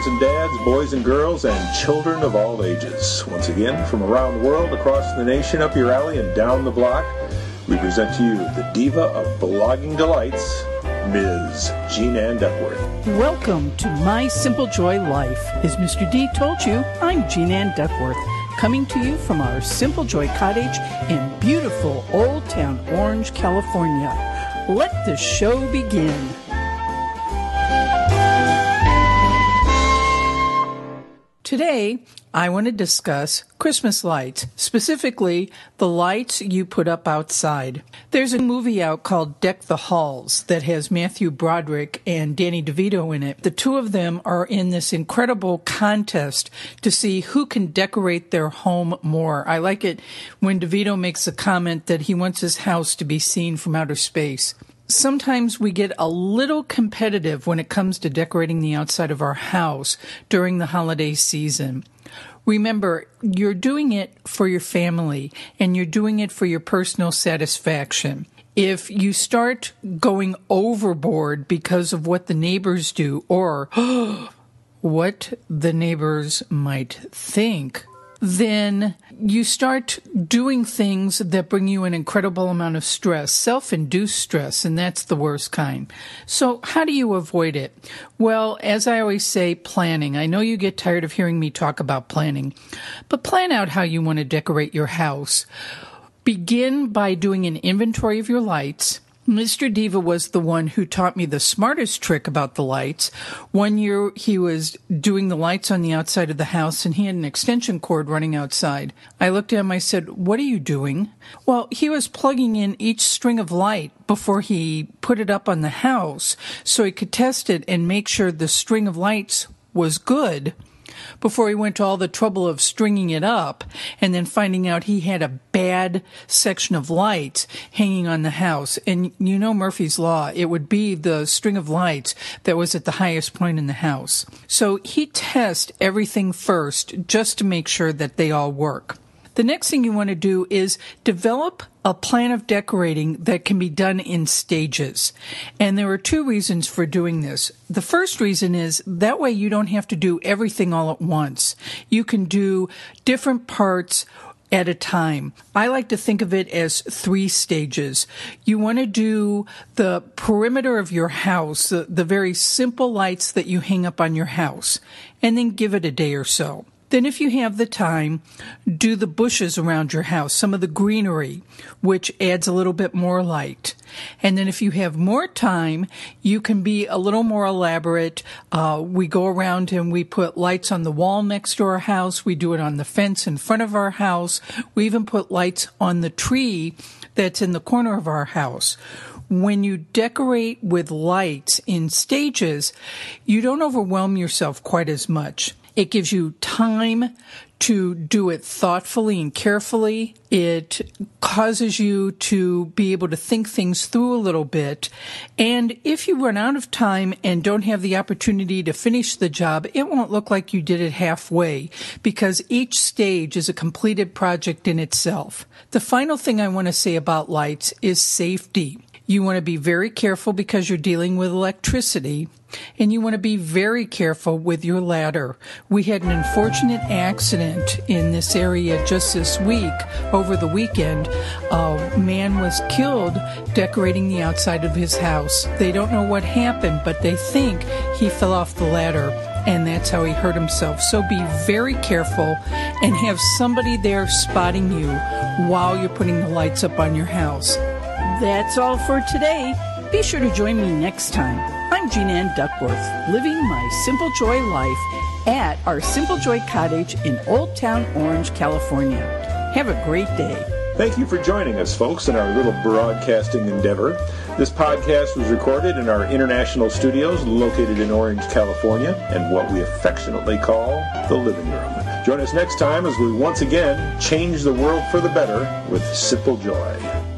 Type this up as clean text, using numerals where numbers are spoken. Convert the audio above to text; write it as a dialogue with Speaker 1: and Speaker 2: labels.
Speaker 1: moms and dads, boys and girls, and children of all ages. Once again, from around the world, across the nation, up your alley, and down the block, we present to you the diva of blogging delights, Ms. Jean Ann Duckworth.
Speaker 2: Welcome to My Simple Joy Life. As Mr. D told you, I'm Jean Ann Duckworth, coming to you from our Simple Joy Cottage in beautiful Old Town Orange, California. Let the show begin. Today, I want to discuss Christmas lights, specifically the lights you put up outside. There's a movie out called Deck the Halls that has Matthew Broderick and Danny DeVito in it. The two of them are in this incredible contest to see who can decorate their home more. I like it when DeVito makes a comment that he wants his house to be seen from outer space. Sometimes we get a little competitive when it comes to decorating the outside of our house during the holiday season. Remember, you're doing it for your family and you're doing it for your personal satisfaction. If you start going overboard because of what the neighbors do or what the neighbors might think, then you start doing things that bring you an incredible amount of stress, self-induced stress, and that's the worst kind. So how do you avoid it? Well, as I always say, planning. I know you get tired of hearing me talk about planning, but plan out how you want to decorate your house. Begin by doing an inventory of your lights. Mr. Diva was the one who taught me the smartest trick about the lights. One year he was doing the lights on the outside of the house and he had an extension cord running outside. I looked at him, I said, "What are you doing?" Well, he was plugging in each string of light before he put it up on the house so he could test it and make sure the string of lights was good before he went to all the trouble of stringing it up and then finding out he had a bad section of lights hanging on the house. And you know Murphy's Law, it would be the string of lights that was at the highest point in the house. So he tests everything first just to make sure that they all work. The next thing you want to do is develop a plan of decorating that can be done in stages. And there are two reasons for doing this. The first reason is that way you don't have to do everything all at once. You can do different parts at a time. I like to think of it as 3 stages. You want to do the perimeter of your house, the very simple lights that you hang up on your house, and then give it a day or so. Then if you have the time, do the bushes around your house, some of the greenery, which adds a little bit more light. And then if you have more time, you can be a little more elaborate. We go around and we put lights on the wall next to our house. We do it on the fence in front of our house. We even put lights on the tree that's in the corner of our house. When you decorate with lights in stages, you don't overwhelm yourself quite as much. It gives you time to do it thoughtfully and carefully. It causes you to be able to think things through a little bit. And if you run out of time and don't have the opportunity to finish the job, it won't look like you did it halfway because each stage is a completed project in itself. The final thing I want to say about lights is safety. You want to be very careful because you're dealing with electricity, and you want to be very careful with your ladder. We had an unfortunate accident in this area just this week. Over the weekend, a man was killed decorating the outside of his house. They don't know what happened, but they think he fell off the ladder, and that's how he hurt himself. So be very careful and have somebody there spotting you while you're putting the lights up on your house. That's all for today. Be sure to join me next time. I'm Jean Ann Duckworth, living my Simple Joy life at our Simple Joy Cottage in Old Town Orange, California. Have a great day.
Speaker 1: Thank you for joining us, folks, in our little broadcasting endeavor. This podcast was recorded in our international studios located in Orange, California, and what we affectionately call the living room. Join us next time as we once again change the world for the better with Simple Joy.